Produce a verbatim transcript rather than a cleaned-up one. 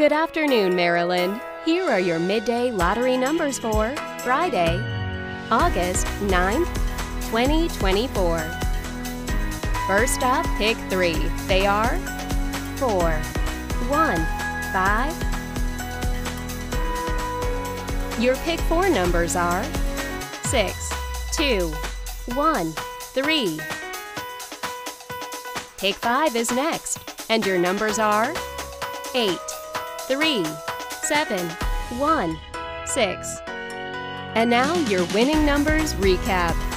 Good afternoon, Maryland. Here are your midday lottery numbers for Friday, August ninth, twenty twenty-four. First up, pick three. They are four, one, five. Your pick four numbers are six, two, one, three. Pick five is next, and your numbers are eight, three, seven, one, six. And now your winning numbers recap.